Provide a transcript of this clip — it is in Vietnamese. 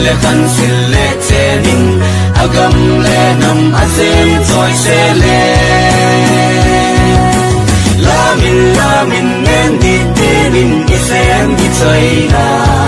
le kan sil le chenin agam le nam azem choi se le lamin nen di tenin isem di choi na